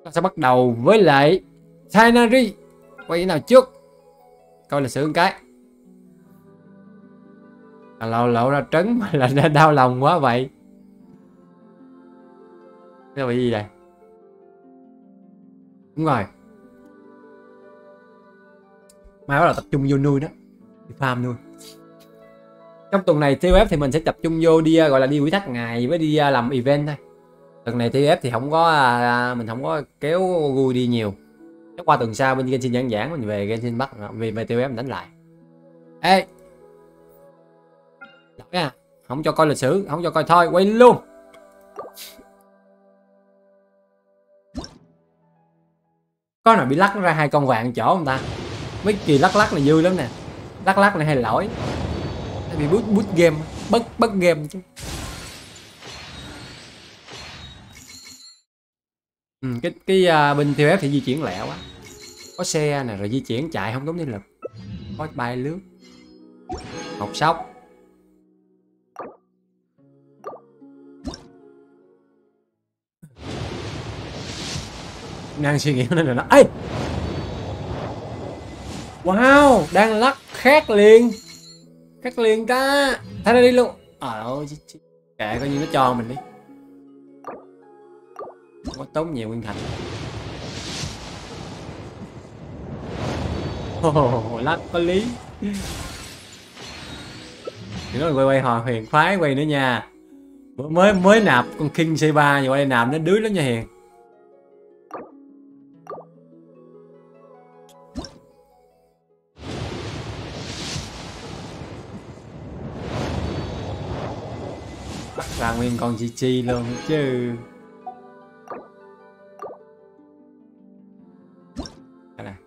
Ta sẽ bắt đầu với lại Tanari. Quay cái nào trước? Coi lịch sử một cái. Lộ ra trấn mà là đau lòng quá vậy. Cái bị gì đây? Đúng rồi. Mai bắt đầu tập trung vô nuôi đó. Đi farm nuôi. Trong tuần này TOF thì mình sẽ tập trung vô đi gọi là đi quỹ thác ngày với đi làm event thôi. Tuần này TOF thì không có mình không có kéo vui đi nhiều. Chắc qua tuần sau bên Genshin giảng mình về Genshin Bắc về TOF mình đánh lại. Ê. Lỗi à, không cho coi lịch sử, không cho coi thôi, quay luôn. Có nào bị lắc ra hai con vàng chỗ không ta? Mấy kỳ lắc này vui lắm nè. Lắc này hay lỗi. Nó bị bút game, bất game chứ. Cái bên TOF thì di chuyển lẹ quá. Có xe nè, rồi di chuyển chạy không tốn nhân lực. Có bay lướt. Học sóc. Đang suy nghĩ nên là nó ê. Wow, đang lắc khác liền ta. Thay ra đi luôn. Ôi kệ, coi như nó cho mình đi. Không có tốn nhiều nguyên thành. Lắc có lý. Thì nó là quay hò Hiền khoái quay nữa nha. Mới nạp con King C3 nhưng quay nạp nó đuối lắm nha Hiền. Bắt ra nguyên con Chi luôn chứ. Đây nè.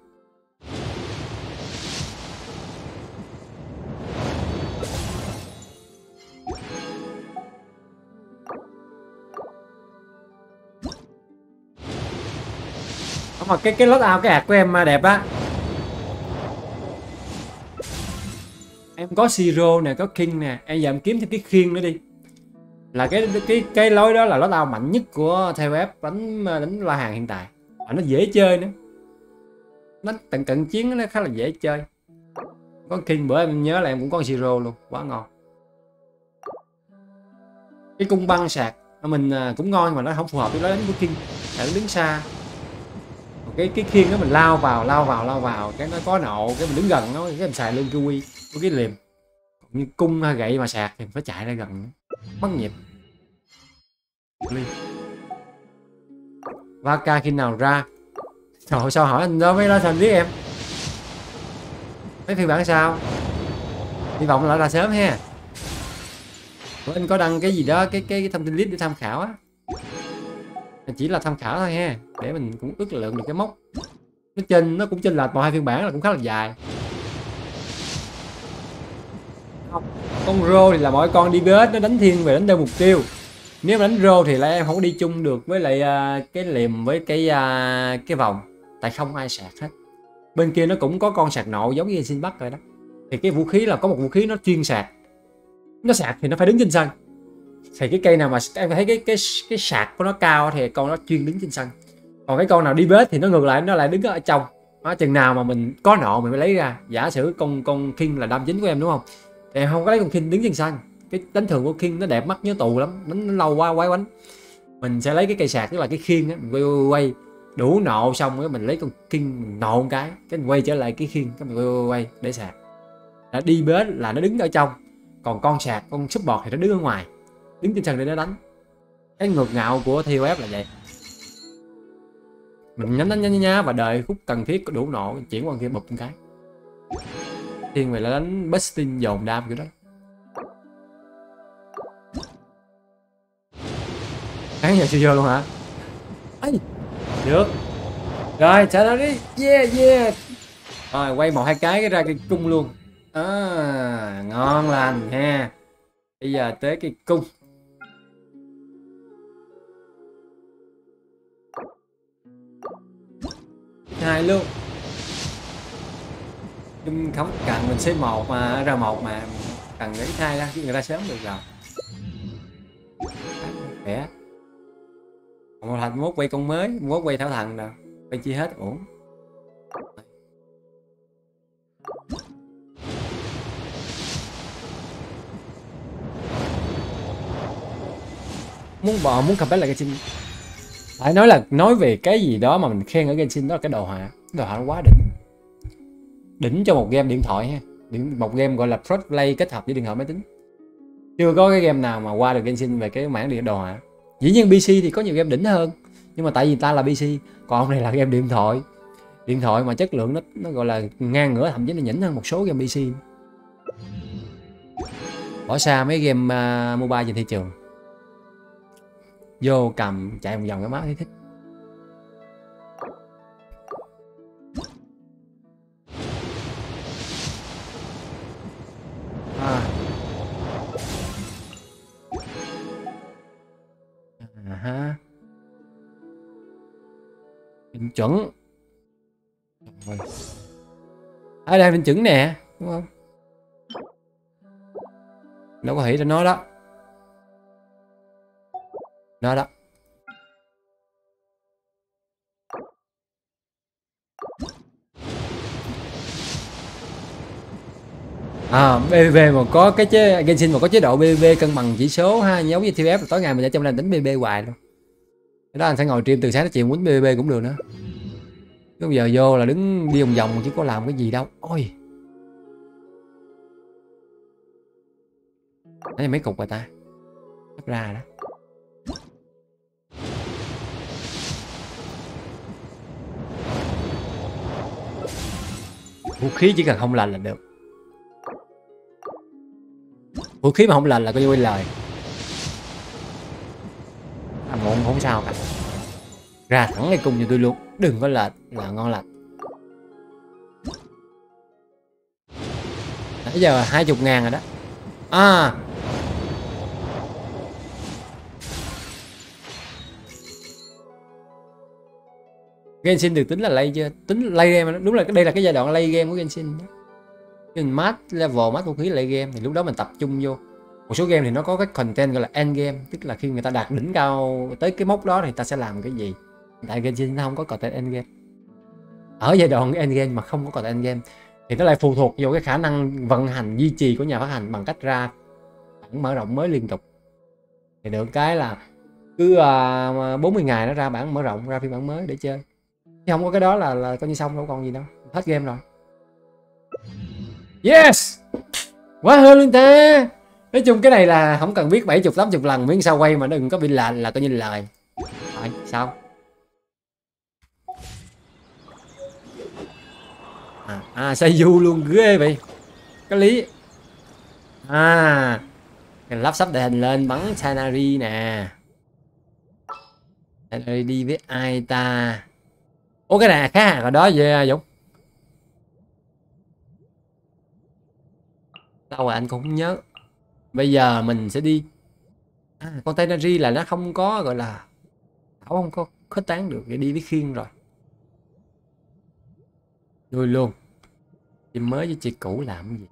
Mà cái lót ao cái hạt của em đẹp á. Em có Siro nè, có King nè, em giờ em kiếm thêm cái khiên nữa đi. Là cái lối đó là lót ao mạnh nhất của TOF đánh La Hàn hiện tại. Và nó dễ chơi nữa. Nó cận chiến nó khá là dễ chơi. Có King bữa em nhớ là em cũng có Siro luôn, quá ngon. Cái cung băng sạc mình cũng ngon nhưng mà nó không phù hợp với lối đánh của King. Tại nó đứng xa. Cái khiên đó mình lao vào cái nó có nộ, cái mình đứng gần nó cái mình xài luôn cái quy của cái liềm. Như cung hay gậy mà sạc thì phải chạy ra gần mất nhịp. Vaka khi nào ra? Trời, sao hỏi anh đó mới ra thành biết em. Mấy phiên bản sao? Hy vọng là ra sớm ha. Anh có đăng cái gì đó cái thông tin clip để tham khảo á. Chỉ là tham khảo thôi ha, để mình cũng ước lượng được cái mốc. Nó cũng chênh lệch một hai phiên bản là cũng khá là dài. Con Rô thì là mỗi con đi BS nó đánh thiên về đánh đơn mục tiêu. Nếu mà đánh Rô thì là em không có đi chung được với lại cái liềm với cái vòng, tại không ai sạc hết. Bên kia nó cũng có con sạc nộ giống như Genshin Bắc rồi đó. Thì cái vũ khí là có một vũ khí nó chuyên sạc. Nó sạc thì nó phải đứng trên sân. Thì cái cây nào mà em thấy cái sạc của nó cao thì con nó chuyên đứng trên sân. Còn cái con nào đi bết thì nó ngược lại, nó lại đứng ở trong. Đó, chừng nào mà mình có nộ mình mới lấy ra. Giả sử con King là đam chính của em đúng không? Thì em không có lấy con King đứng trên sân. Cái đánh thường của King nó đẹp mắt nhớ tù lắm, đánh nó lâu quá quái quánh. Mình sẽ lấy cái cây sạc tức là cái khiên á, mình quay đủ nộ xong rồi mình lấy con King mình nộ một cái mình quay trở lại cái khiên, cái mình quay để sạc. Đã đi bết là nó đứng ở trong, còn con sạc con support thì nó đứng ở ngoài, đứng trên sân để nó đánh. Cái ngược ngạo của TOF là vậy. Mình nhánh nhá và đợi khúc cần thiết có đủ nộ chuyển qua kia bụp một cái. Thiên về là đánh busting dồn đam kiểu đó. Khán giờ chưa vô luôn hả? Ê, được. Rồi trả nó đi. Yeah. Rồi quay một hai cái ra cái cung luôn. Ngon lành ha. Bây giờ tới cái cung. Hai luôn. Nhưng không cần mình C1 mà R1 mà cần cái hai ra sớm được rồi. Khỏe. Còn thành mốt quay con mới, mốt quay thảo thần nè, quay chia hết ổn. Muốn comeback lại Genshin. Phải nói về cái gì đó mà mình khen ở Genshin, đó là cái đồ họa. Cái đồ họa nó quá đỉnh. Đỉnh cho một game điện thoại ha. Một game gọi là first play kết hợp với điện thoại máy tính. Chưa có cái game nào mà qua được Genshin về cái mảng điện đồ họa. Dĩ nhiên PC thì có nhiều game đỉnh hơn, nhưng mà tại vì ta là PC, còn ông này là game điện thoại. Điện thoại mà chất lượng nó gọi là ngang ngửa, thậm chí nó nhỉnh hơn một số game PC. Bỏ xa mấy game mobile trên thị trường. Vô cầm chạy một vòng cái máu thấy thích. Ha. Định chuẩn. Ở đây định chuẩn nè, đúng không? Đâu có hỉ cho nó đó. Nó đó. PVP mà có cái chế Genshin mà có chế độ PVP cân bằng chỉ số ha, giống như TF tối ngày mình ở trong làm tính PVP hoài luôn. Cái đó anh sẽ ngồi stream từ sáng tới chiều muốn PVP cũng được nữa. Chứ bây giờ vô là đứng đi vòng vòng chứ có làm cái gì đâu. Ôi. Đấy mấy cục rồi ta. Sắp ra đó. Vũ khí chỉ cần không lành là được. Vũ khí mà không lành là coi như quên lời. Muộn không sao cả. Ra thẳng cái cung cho tôi luôn. Đừng có lệch là ngon lành. Nãy giờ 20.000 rồi đó. Genshin được tính là lay chưa? Tính lay game. Đúng là đây là cái giai đoạn lay game của Genshin đó. Mình max level, max vũ khí lay game thì lúc đó mình tập trung vô. Một số game thì nó có cái content gọi là end game, tức là khi người ta đạt đỉnh cao tới cái mốc đó thì ta sẽ làm cái gì. Tại Genshin nó không có content end game. Ở giai đoạn end game mà không có content end game thì nó lại phụ thuộc vô cái khả năng vận hành duy trì của nhà phát hành bằng cách ra bản mở rộng mới liên tục. Thì được cái là cứ 40 ngày nó ra bản mở rộng, ra phiên bản mới để chơi. Chứ không có cái đó là coi như xong, đâu còn gì đâu, hết game rồi. Yes, quá hơn luôn ta. Nói chung cái này là không cần biết 70-80 lần miếng sao quay mà đừng có bị lệch là coi như lời. Rồi sao? Say du luôn, ghê vậy. Có lý. Lắp sắp đội hình lên bắn Sanari nè. Sanari đi với ai ta? Ủa cái này khác rồi đó về Dũng. Đâu rồi anh cũng không nhớ. Bây giờ mình sẽ đi. Con Sanari là nó không có gọi là không có khuếch tán được, để đi với khiên rồi. Nuôi luôn. Chị mới với chị cũ làm cái gì?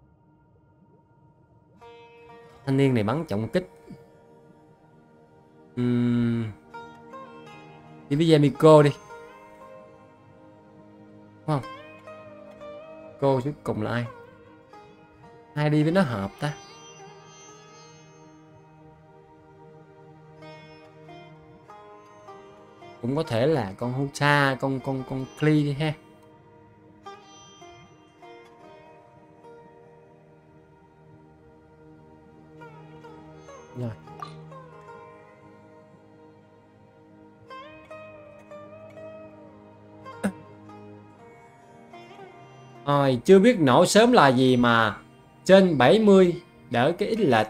Thanh niên này bắn trọng kích. Đi với Yamiko đi. Đúng không? Cô cuối cùng là ai? Ai đi với nó hợp ta? Cũng có thể là con Husa, con Klee đi ha. Rồi. Rồi, chưa biết nổ sớm là gì mà trên 70 đỡ cái ít lệch.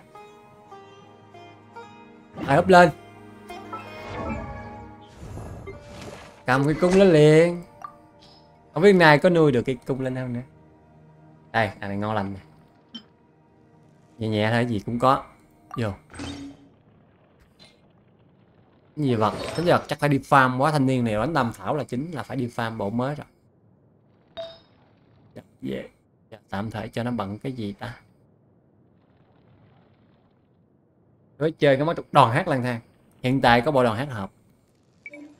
Up lên. Cầm cái cung lên liền. Không biết nay có nuôi được cái cung lên không nữa. Đây, này ngon lành nè. Nhẹ nhẹ thôi, gì cũng có. Vô. Gì vật, tính vật chắc phải đi farm quá. Thanh niên này đánh đâm Thảo là chính, là phải đi farm bộ mới rồi. Yeah. Tạm thời cho nó bận cái gì ta. Với chơi cái món đoàn hát lang thang. Hiện tại có bộ đoàn hát hợp.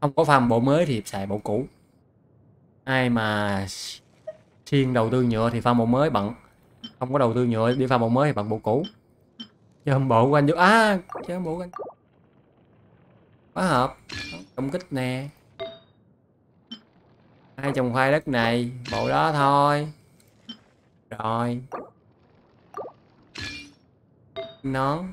Không có farm bộ mới thì xài bộ cũ. Ai mà siêng đầu tư nhựa thì farm bộ mới bận, không có đầu tư nhựa đi farm bộ mới thì bận bộ cũ. Chơi bộ của anh vô chơi bộ của anh quá hợp. Công kích nè, ai trồng khoai đất này bộ đó thôi. Rồi nón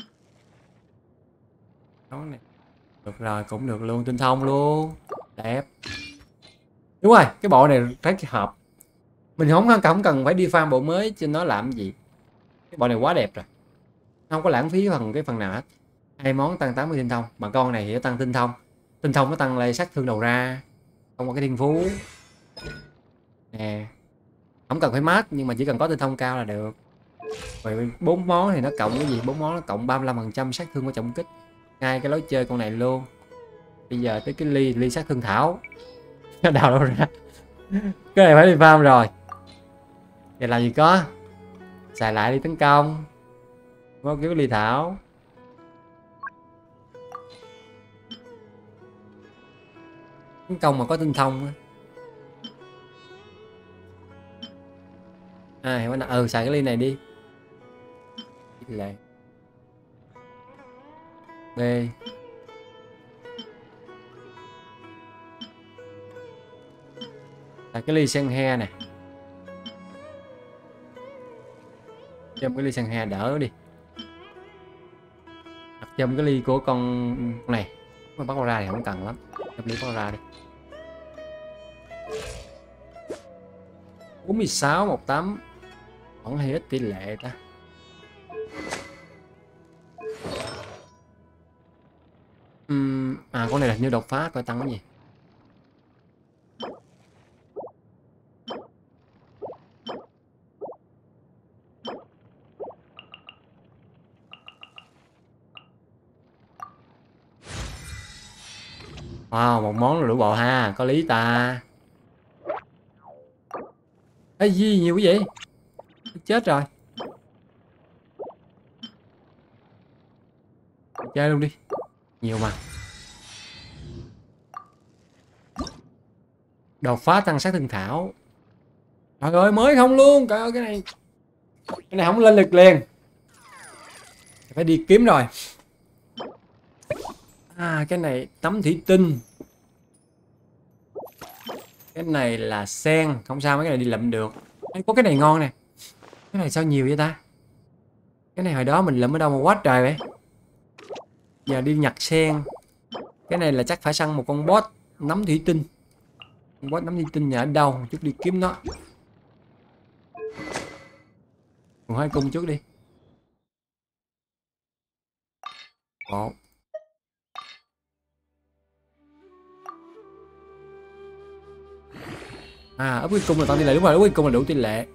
này được rồi, cũng được luôn, tinh thông luôn, đẹp. Đúng rồi, cái bộ này thấy hợp. Mình không cần phải đi farm bộ mới cho nó làm gì. Cái bộ này quá đẹp rồi, không có lãng phí cái phần nào hết. Hai món tăng 80 tinh thông, mà con này thì nó tăng tinh thông. Tinh thông nó tăng lại sát thương đầu ra, không có cái thiên phú nè. Không cần phải mát, nhưng mà chỉ cần có tinh thông cao là được. Rồi 4 món thì nó cộng cái gì, 4 món nó cộng 35% sát thương của trọng kích. Ngay cái lối chơi con này luôn. Bây giờ tới cái ly sát thương thảo. Nó đào đâu ra. Cái này phải đi farm rồi. Giờ làm gì có, xài lại đi tấn công. Có cái ly thảo. Tấn công mà có tinh thông á. Hiểu nào, xài cái ly này đi. Lại B. Xài cái ly sen he nè. Châm cái ly sen he đỡ đi. Hoặc châm cái ly của con này. Mà bắt ra thì không cần lắm. Châm ly bắt ra đi. 46 18. Vẫn hay ít tỷ lệ ta. Con này là như đột phá, coi tăng cái gì. Wow, một món là đủ bộ ha, có lý ta. Ê gì nhiều cái gì, chết rồi. Chơi luôn đi, nhiều mà. Đột phá tăng sát thương thảo. Trời ơi, mới không luôn. Trời ơi, cái này không lên lực liền, phải đi kiếm rồi. Cái này tấm thủy tinh. Cái này là sen, không sao, mấy cái này đi lượm được. Có cái này ngon nè. Cái này sao nhiều vậy ta? Cái này hồi đó mình lượm ở đâu mà quá trời vậy. Giờ đi nhặt sen. Cái này là chắc phải săn một con boss nắm thủy tinh. Con boss nắm thủy tinh nhà ở đâu? Chút đi kiếm nó. Còn 2 cung trước đi. Một. Úp cái cung là tăng tỷ lệ, đúng rồi, úp cái cung là đủ tỷ lệ.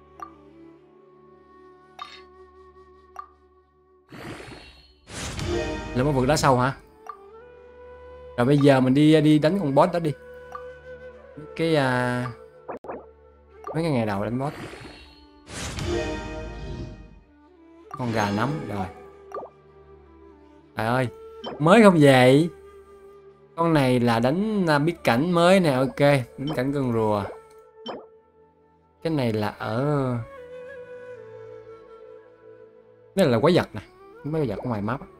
Là một vực đá sâu hả? Rồi bây giờ mình đi đánh con boss đó đi. Cái mấy cái ngày đầu đánh boss. Con gà nấm rồi. Trời ơi, mới không vậy? Con này là đánh biết cảnh mới nè, ok, đánh cảnh con rùa. Cái này là ở cái này là quái vật nè, mấy quái vật ở ngoài map.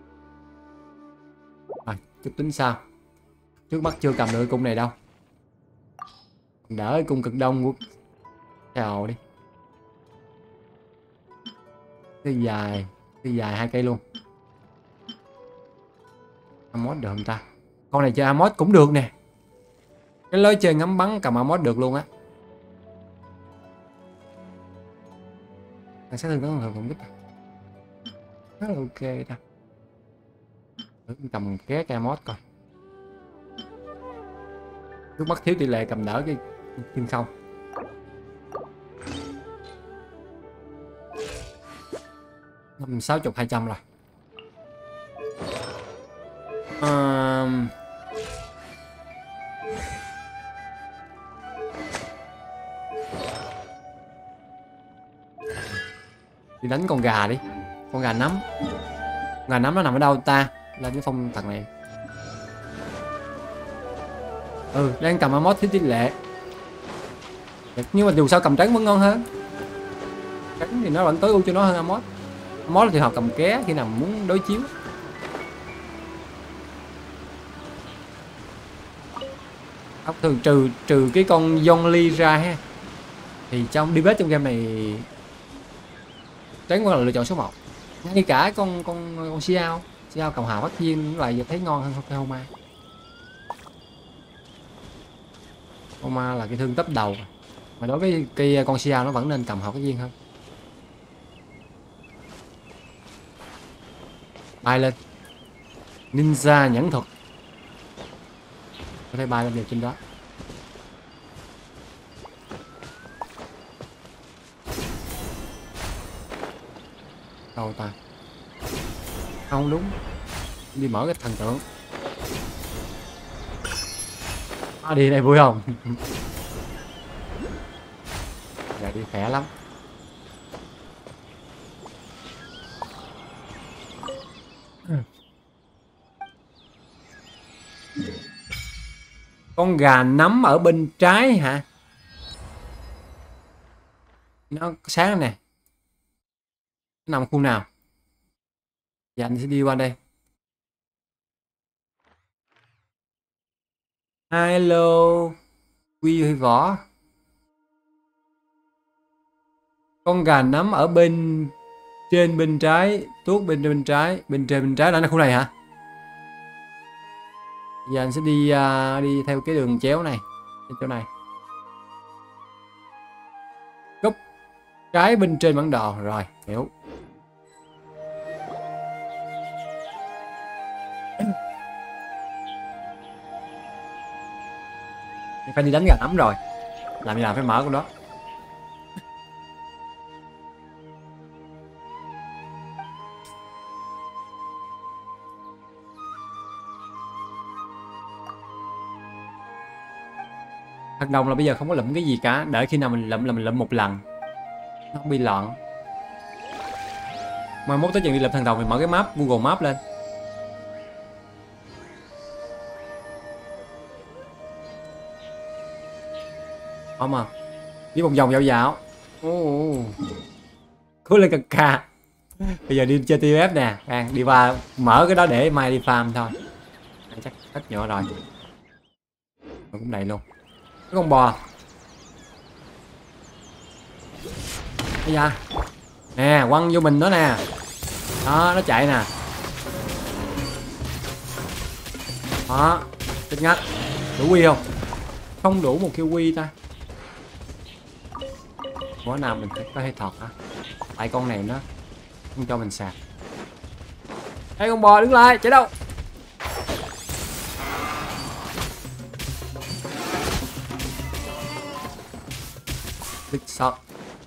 Rồi, chút tính sao? Trước mắt chưa cầm được cung này đâu. Đỡ cung cực đông của chào đi. Cái dài 2 cây luôn. Amos được không ta? Con này chơi Amos cũng được nè. Cái lối chơi ngắm bắn cầm Amos được luôn á. Sát thương tấn công kích rất là ok ta. Cầm ké cái Amos coi. Trước mắt thiếu tỷ lệ cầm đỡ cái thiên không. Năm 60 200 rồi. Đi đánh con gà đi. Con gà nấm. Con gà nấm nó nằm ở đâu ta? Lên cái phong thằng này. Ừ, đang cầm Amos thiếu tỷ lệ. Nhưng mà dù sao cầm trắng vẫn ngon hơn. Trắng thì nó vẫn tối ưu cho nó hơn Amos. Amos thì họ cầm ké khi nào muốn đối chiếu. Không, thường trừ cái con Yonli ra ha, thì trong debate trong game này trắng vẫn là lựa chọn số 1. Ngay cả con Xiao cầm hào phát viên lại thấy ngon hơn cái Homa. Homa là cái thương tấp đầu, mà đối với cái con Xiao nó vẫn nên cầm hào phát viên hơn. Bay lên ninja nhẫn thuật, có thể bay lên được trên đó. Đâu ta, không đúng, đi mở cái thần tượng. Đi đây vui không? Dạ đi khỏe lắm. Con gà nắm ở bên trái hả? Nó sáng nè, nó nằm khu nào? Dạ anh sẽ đi qua đây. Hello Quy Võ. Con gà nắm ở bên trên bên trái, tuốt bên trái, bên trên bên trái, là nó khu này hả? Giờ anh sẽ đi theo cái đường chéo này, chỗ này. Góc trái bên trên bản đồ, rồi hiểu. Phải đi đánh gà nắm rồi, làm gì làm phải mở con đó. Thật đồng là bây giờ không có lụm cái gì cả, đợi khi nào mình lụm là mình lụm một lần, nó không bị loạn. Mai mốt tới chừng đi lụm thần đồng thì mở cái map Google Maps lên. Không à, đi một vòng dạo dạo. Cố lên cực ca. Bây giờ đi chơi TF nè, đi qua mở cái đó để mai đi farm thôi. Chắc hết nhỏ rồi. Cũng đầy luôn. Cái con bò. Bây giờ nè, quăng vô mình đó nè. Đó, nó chạy nè. Đó, chết ngắt. Đủ quy không? Không đủ một kill quy ta. Mỗi nào mình có hay thọt hả? Tại con này nó không cho mình sạc. Ê con bò đứng lại, chạy đâu? Đứt sọt.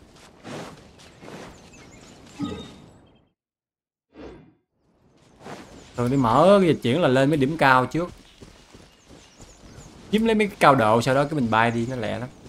Thường đi mở cái dịch chuyển là lên mấy điểm cao trước, chiếm lấy mấy cái cao độ, sau đó cái mình bay đi, nó lẹ lắm.